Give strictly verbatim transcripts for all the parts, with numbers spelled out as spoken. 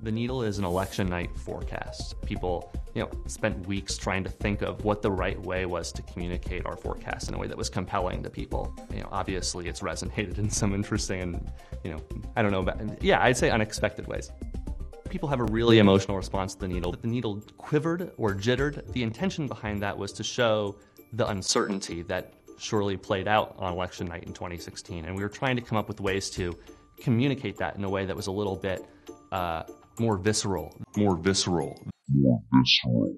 The needle is an election night forecast. People, you know, spent weeks trying to think of what the right way was to communicate our forecast in a way that was compelling to people. You know, obviously it's resonated in some interesting and, you know, I don't know, about, yeah, I'd say unexpected ways. People have a really emotional response to the needle. The needle quivered or jittered. The intention behind that was to show the uncertainty that surely played out on election night in twenty sixteen. And we were trying to come up with ways to communicate that in a way that was a little bit uh, more visceral. More visceral. More visceral.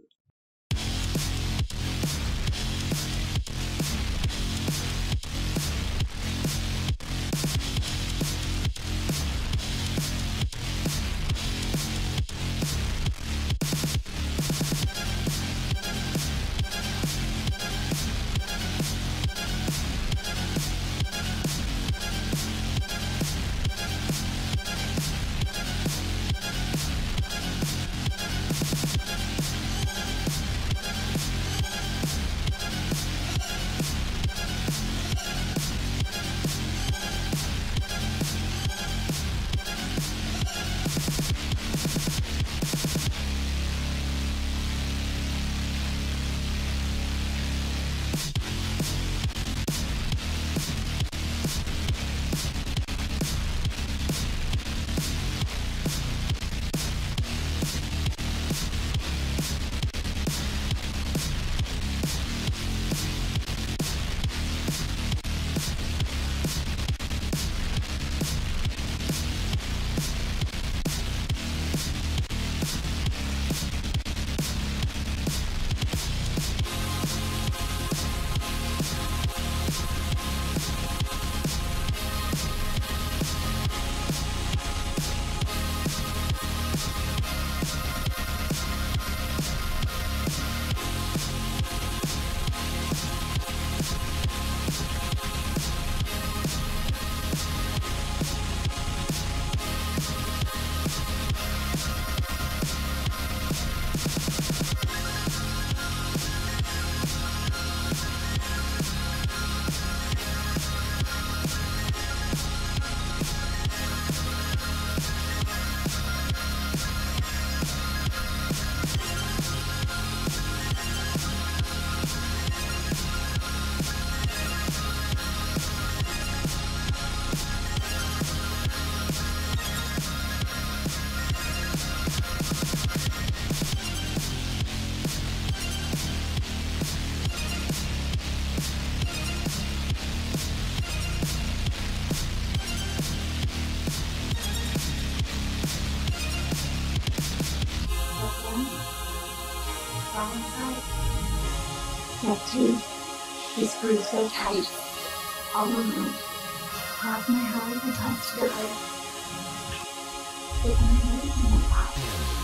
That tooth is screwed so tight, all movement, cross my heart and touch the earth. It only in the past.